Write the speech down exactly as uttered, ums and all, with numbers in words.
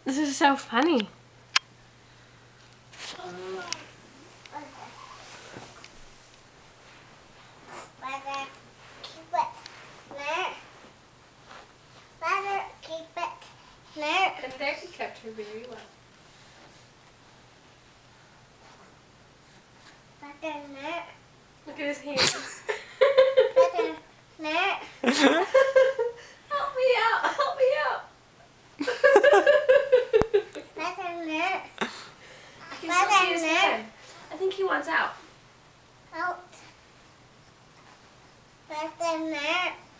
This is so funny. Better keep it there. Better keep it there. And there he kept her very well. Better there. Look at his hands. Better there. Help me out! Help me out! Better there. I can still see his head. I think he wants out. Out. Better there.